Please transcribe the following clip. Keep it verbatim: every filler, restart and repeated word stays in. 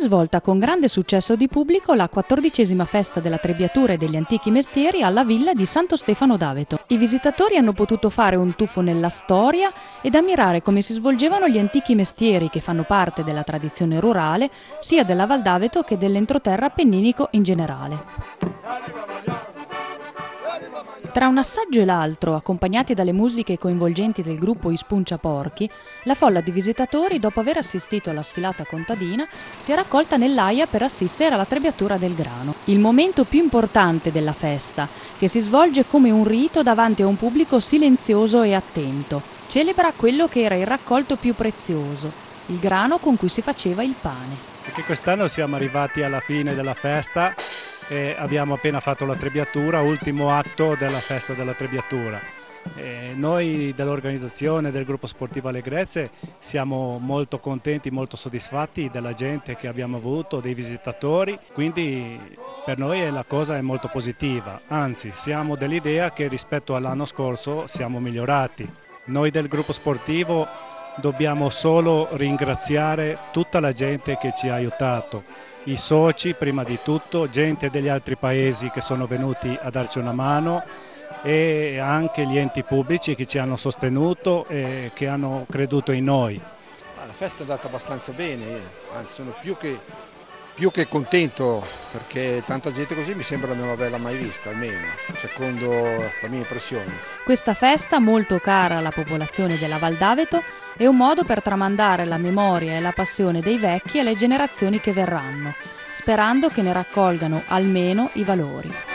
svolta con grande successo di pubblico la quattordicesima festa della trebbiatura e degli antichi mestieri alla villa di Santo Stefano d'Aveto. I visitatori hanno potuto fare un tuffo nella storia ed ammirare come si svolgevano gli antichi mestieri che fanno parte della tradizione rurale sia della Val d'Aveto che dell'entroterra appenninico in generale. Tra un assaggio e l'altro, accompagnati dalle musiche coinvolgenti del gruppo I Spunciaporchi, la folla di visitatori, dopo aver assistito alla sfilata contadina, si è raccolta nell'Aia per assistere alla trebbiatura del grano, il momento più importante della festa, che si svolge come un rito davanti a un pubblico silenzioso e attento. Celebra quello che era il raccolto più prezioso, il grano con cui si faceva il pane. Perché quest'anno siamo arrivati alla fine della festa e abbiamo appena fatto la trebbiatura, ultimo atto della festa della trebbiatura. E noi dell'organizzazione del gruppo sportivo Allegrezze siamo molto contenti, molto soddisfatti della gente che abbiamo avuto, dei visitatori, quindi per noi la cosa è molto positiva, anzi siamo dell'idea che rispetto all'anno scorso siamo migliorati. Noi del gruppo sportivo dobbiamo solo ringraziare tutta la gente che ci ha aiutato, i soci prima di tutto, gente degli altri paesi che sono venuti a darci una mano e anche gli enti pubblici che ci hanno sostenuto e che hanno creduto in noi. La festa è andata abbastanza bene, anzi sono più che, più che contento perché tanta gente così mi sembra non averla mai vista, almeno secondo la mia impressione. Questa festa, molto cara alla popolazione della Val d'Aveto, è un modo per tramandare la memoria e la passione dei vecchi alle generazioni che verranno, sperando che ne raccolgano almeno i valori.